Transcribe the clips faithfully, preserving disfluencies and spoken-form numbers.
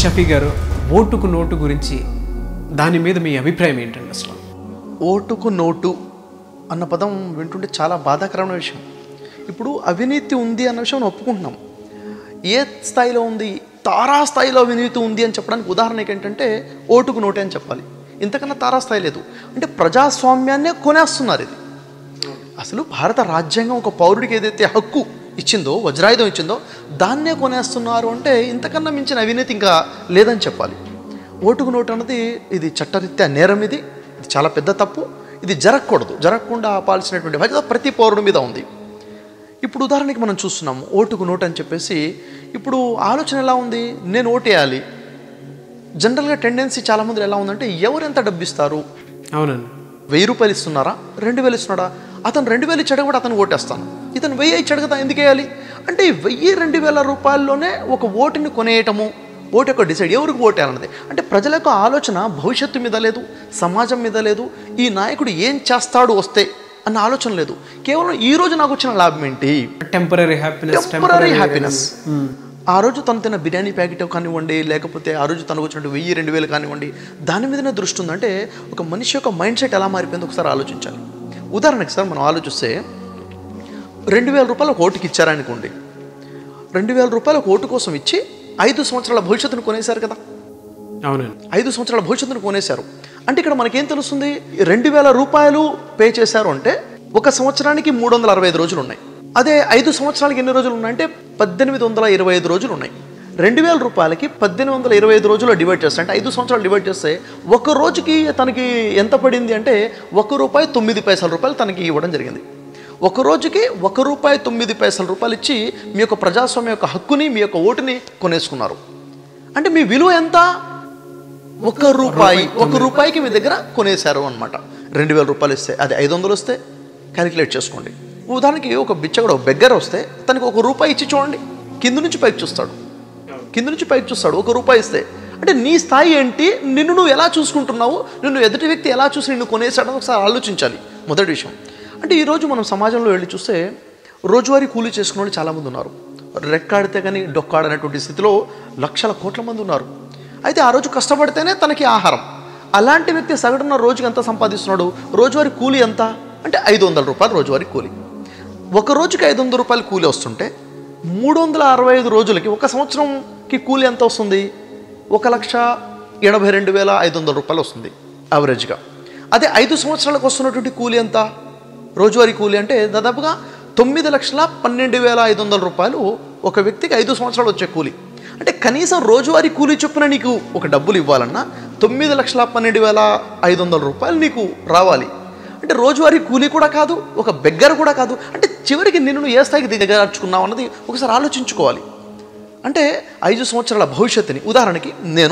షఫీ గారు, ఓటుకు నోటు గురించి దాని మీద మీ అభిప్రాయం ఏంటండి? అసలు ఓటుకు నోటు అన్న పదం వింటుంటే చాలా బాధాకరమైన విషయం. ఇప్పుడు అవినీతి ఉంది అన్న విషయం మనం ఒప్పుకుంటున్నాం. ఏ స్థాయిలో ఉంది? తారా స్థాయిలో అవినీతి ఉంది అని చెప్పడానికి ఉదాహరణ ఏంటంటే ఓటుకు నోటే అని చెప్పాలి. ఇంతకన్నా తారా స్థాయి లేదు. అంటే ప్రజాస్వామ్యాన్నే కొనేస్తున్నారు. ఇది అసలు భారత రాజ్యాంగం ఒక పౌరుడికి ఏదైతే హక్కు ఇచ్చిందో, వజ్రాయుధం ఇచ్చిందో, దాన్నే కొనేస్తున్నారు అంటే ఇంతకన్నా మించిన అవినీతి ఇంకా లేదని చెప్పాలి. ఓటుకు నోటు అన్నది ఇది చట్టరీత్యా నేరం. ఇది ఇది చాలా పెద్ద తప్పు. ఇది జరగకూడదు. జరగకుండా ఆపాల్సినటువంటి బాధ్యత ప్రతి పౌరుడి మీద ఉంది. ఇప్పుడు ఉదాహరణకి మనం చూస్తున్నాము ఓటుకు నోటు అని చెప్పేసి. ఇప్పుడు ఆలోచన ఎలా ఉంది? నేను ఓటు వేయాలి. జనరల్గా టెండెన్సీ చాలామంది ఎలా ఉందంటే ఎవరు ఎంత డబ్బు ఇస్తారు? అవునండి. వెయ్యి రూపాయలు ఇస్తున్నారా, రెండు వేలు ఇస్తున్నాడా? అతను రెండు వేలు ఇచ్చాడు కూడా అతను ఓటేస్తాను. ఇతను వెయ్యి ఇచ్చాడు కదా, ఎందుకు వేయాలి? అంటే వెయ్యి రెండు వేల రూపాయల్లోనే ఒక ఓటుని కొనేయటము, ఓటు యొక్క డిసైడ్ ఎవరికి ఓటు వేయాలన్నది. అంటే ప్రజల యొక్క ఆలోచన భవిష్యత్తు మీద లేదు, సమాజం మీద లేదు, ఈ నాయకుడు ఏం చేస్తాడు వస్తే అన్న ఆలోచన లేదు. కేవలం ఈ రోజు నాకు వచ్చిన లాభం ఏంటి? Temporary happiness. Temporary happiness. ఆ రోజు తను తిన్న బిర్యానీ ప్యాకెట్ కానివ్వండి, లేకపోతే ఆ రోజు తనకు వచ్చినట్టు వెయ్యి రెండు వేలు కానివ్వండి, దాని మీదనే దృష్టి ఉందంటే ఒక మనిషి యొక్క మైండ్ సెట్ ఎలా మారిపోయిందో ఒకసారి ఆలోచించాలి. ఉదాహరణకి సార్ మనం ఆలోచిస్తే రెండు వేల రూపాయలు ఒక ఓటుకి ఇచ్చారనుకోండి. రెండు వేల రూపాయలు ఒక ఓటు కోసం ఇచ్చి ఐదు సంవత్సరాల భవిష్యత్తును కొనేశారు కదా. అవునండి. ఐదు సంవత్సరాల భవిష్యత్తును కొనేశారు అంటే ఇక్కడ మనకేం తెలుస్తుంది? రెండు వేల రూపాయలు పే చేశారు అంటే ఒక సంవత్సరానికి మూడు వందల అరవై ఐదు రోజులు ఉన్నాయి. అదే ఐదు సంవత్సరాలకి ఎన్ని రోజులు ఉన్నాయంటే పద్దెనిమిది వందల ఇరవై ఐదు రోజులు ఉన్నాయి. రెండు వేల రూపాయలకి పద్దెనిమిది వందల ఇరవై ఐదు రోజులు డివైడ్ చేస్తే, అంటే ఐదు సంవత్సరాలు డివైడ్ చేస్తే ఒక రోజుకి తనకి ఎంత పడింది అంటే ఒక రూపాయి తొమ్మిది పైసల రూపాయలు తనకి ఇవ్వడం జరిగింది. ఒక రోజుకి ఒక రూపాయి తొమ్మిది పైసల రూపాయలు ఇచ్చి మీ యొక్క ప్రజాస్వామ్యం యొక్క హక్కుని, మీ యొక్క ఓటుని కొనేసుకున్నారు. అంటే మీ విలువ ఎంత? ఒక రూపాయి. ఒక రూపాయికి మీ దగ్గర కొనేశారు అనమాట. రెండు వేల రూపాయలు ఇస్తే అది ఐదు వందలు వస్తే క్యాలిక్యులేట్ చేసుకోండి. ఉదాహరణకి ఒక బిచ్చగడు, ఒక బెగ్గర వస్తే తనకి ఒక రూపాయి ఇచ్చి చూడండి, కింద నుంచి పైకి చూస్తాడు, కింద నుంచి పైకి చూస్తాడు. ఒక రూపాయి ఇస్తే అంటే నీ స్థాయి ఏంటి, నిన్ను నువ్వు ఎలా చూసుకుంటున్నావు, నిన్ను ఎదుటి వ్యక్తి ఎలా చూసి నిన్ను కొనేసాడో ఒకసారి ఆలోచించాలి. మొదటి విషయం. అంటే ఈరోజు మనం సమాజంలో వెళ్ళి చూస్తే రోజువారీ కూలీ చేసుకునే వాళ్ళు చాలామంది ఉన్నారు. రెక్కాడితే కానీ డొక్కాడనేటువంటి స్థితిలో లక్షల కోట్ల మంది ఉన్నారు. అయితే ఆ రోజు కష్టపడితేనే తనకి ఆహారం. అలాంటి వ్యక్తి సగటున రోజుకి ఎంత సంపాదిస్తున్నాడు? రోజువారీ కూలీ ఎంత అంటే ఐదు వందల రూపాయలు రోజువారీ కూలీ. ఒక రోజుకి ఐదు వందల రూపాయలు కూలీ వస్తుంటే మూడు వందల అరవై ఐదు రోజులకి ఒక సంవత్సరంకి కూలీ ఎంత వస్తుంది? ఒక లక్ష ఎనభై రెండు వేల ఐదు వందల రూపాయలు వస్తుంది యావరేజ్గా. అదే ఐదు సంవత్సరాలకు వస్తున్నటువంటి కూలీ ఎంత? రోజువారీ కూలీ అంటే దాదాపుగా తొమ్మిది లక్షల పన్నెండు వేల ఐదు వందల రూపాయలు ఒక వ్యక్తికి ఐదు సంవత్సరాలు వచ్చే కూలీ. అంటే కనీసం రోజువారీ కూలీ చొప్పున నీకు ఒక డబ్బులు ఇవ్వాలన్నా తొమ్మిది లక్షల పన్నెండు వేల ఐదు వందల రూపాయలు నీకు రావాలి. అంటే రోజువారీ కూలీ కూడా కాదు, ఒక బెగ్గర కూడా కాదు. అంటే చివరికి నిన్ను ఏ స్థాయికి దిగజార్చుకున్నావు అన్నది ఒకసారి ఆలోచించుకోవాలి. అంటే ఐదు సంవత్సరాల భవిష్యత్తుని, ఉదాహరణకి నేను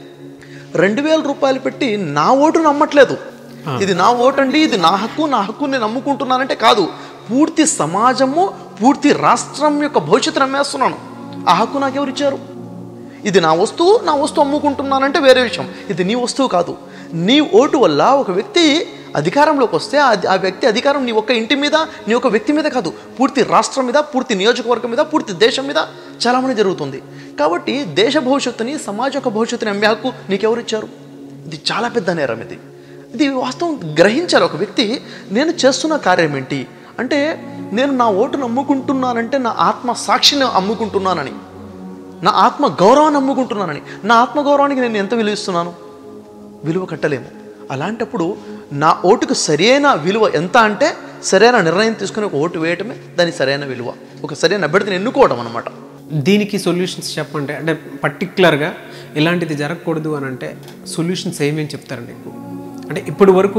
రెండు వేల రూపాయలు పెట్టి నా ఓటు నమ్మట్లేదు. ఇది నా ఓటు అండి, ఇది నా హక్కు, నా హక్కు నేను నమ్ముకుంటున్నానంటే కాదు. పూర్తి సమాజము, పూర్తి రాష్ట్రం యొక్క భవిష్యత్తు నమ్మేస్తున్నాను. ఆ హక్కు నాకెవరు ఇచ్చారు? ఇది నా వస్తువు, నా వస్తువు అమ్ముకుంటున్నానంటే వేరే విషయం. ఇది నీ వస్తువు కాదు. నీ ఓటు వల్ల ఒక వ్యక్తి అధికారంలోకి వస్తే ఆ వ్యక్తి అధికారం నీ ఒక్క ఇంటి మీద, నీ ఒక వ్యక్తి మీద కాదు, పూర్తి రాష్ట్రం మీద, పూర్తి నియోజకవర్గం మీద, పూర్తి దేశం మీద చాలామంది జరుగుతుంది. కాబట్టి దేశ భవిష్యత్తుని, సమాజ యొక్క భవిష్యత్తుని అమ్మే హక్కు నీకెవరు ఇచ్చారు? ఇది చాలా పెద్ద నేరం. ఇది ఇది వాస్తవం గ్రహించాలి ఒక వ్యక్తి. నేను చేస్తున్న కార్యం ఏంటి అంటే నేను నా ఓటును అమ్ముకుంటున్నానంటే నా ఆత్మ సాక్షిని అమ్ముకుంటున్నానని, నా ఆత్మ గౌరవాన్ని అమ్ముకుంటున్నానని. నా ఆత్మ గౌరవానికి నేను ఎంత విలువ ఇస్తున్నాను? విలువ కట్టలేము. అలాంటప్పుడు నా ఓటుకు సరైన విలువ ఎంత అంటే సరైన నిర్ణయం తీసుకుని ఒక ఓటు వేయటమే దాని సరైన విలువ, ఒక సరైన అభ్యర్థిని ఎన్నుకోవడం అనమాట. దీనికి సొల్యూషన్స్ చెప్పండి. అంటే పర్టికులర్గా ఇలాంటిది జరగకూడదు అని అంటే సొల్యూషన్స్ ఏమేమి చెప్తారండి? అంటే ఇప్పటి వరకు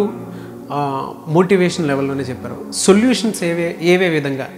మోటివేషన్ లెవెల్లోనే చెప్పారు. సొల్యూషన్స్ ఏవే ఏవే విధంగా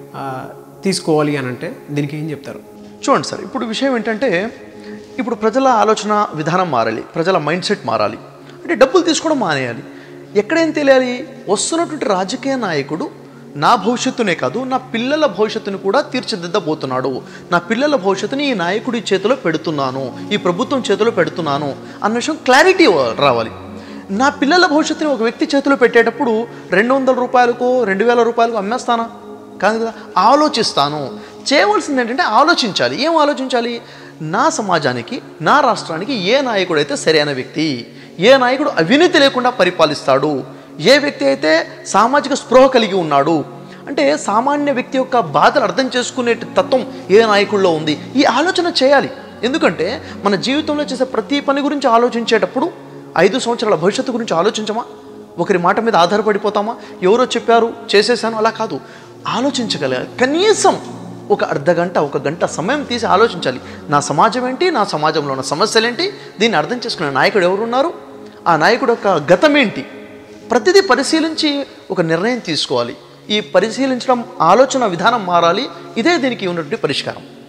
తీసుకోవాలి అని అంటే దీనికి ఏం చెప్తారు? చూడండి సార్, ఇప్పుడు విషయం ఏంటంటే ఇప్పుడు ప్రజల ఆలోచన విధానం మారాలి, ప్రజల మైండ్ సెట్ మారాలి. అంటే డబ్బులు తీసుకోవడం మానేయాలి. ఎక్కడేం తెలియాలి? వస్తున్నటువంటి రాజకీయ నాయకుడు నా భవిష్యత్తునే కాదు, నా పిల్లల భవిష్యత్తుని కూడా తీర్చిదిద్దబోతున్నాడు. నా పిల్లల భవిష్యత్తుని ఈ నాయకుడి చేతిలో పెడుతున్నాను, ఈ ప్రభుత్వం చేతిలో పెడుతున్నాను అన్న విషయం క్లారిటీ రావాలి. నా పిల్లల భవిష్యత్తుని ఒక వ్యక్తి చేతిలో పెట్టేటప్పుడు రెండు వందల రూపాయలకు రెండు వేల రూపాయలకు అమ్మేస్తానా? కాదు కదా. ఆలోచిస్తాను. చేయవలసింది ఏంటంటే ఆలోచించాలి. ఏం ఆలోచించాలి? నా సమాజానికి, నా రాష్ట్రానికి ఏ నాయకుడు అయితే సరైన వ్యక్తి, ఏ నాయకుడు అవినీతి లేకుండా పరిపాలిస్తాడు, ఏ వ్యక్తి అయితే సామాజిక స్పృహ కలిగి ఉన్నాడు, అంటే సామాన్య వ్యక్తి యొక్క బాధలు అర్థం చేసుకునే తత్వం ఏ నాయకుల్లో ఉంది, ఈ ఆలోచన చేయాలి. ఎందుకంటే మన జీవితంలో చేసే ప్రతి పని గురించి ఆలోచించేటప్పుడు ఐదు సంవత్సరాల భవిష్యత్తు గురించి ఆలోచించమా? ఒకరి మాట మీద ఆధారపడిపోతామా? ఎవరో చెప్పారు చేసేసాను అలా కాదు. ఆలోచించగలగాలి. కనీసం ఒక అర్ధ గంట ఒక గంట సమయం తీసి ఆలోచించాలి. నా సమాజం ఏంటి, నా సమాజంలో ఉన్న సమస్యలు ఏంటి, దీన్ని అర్థం చేసుకునే నాయకుడు ఎవరున్నారు, ఆ నాయకుడు యొక్క గతం ఏంటి, ప్రతిదీ పరిశీలించి ఒక నిర్ణయం తీసుకోవాలి. ఈ పరిశీలించడం ఆలోచన విధానం మారాలి. ఇదే దీనికి ఉన్నటువంటి పరిష్కారం.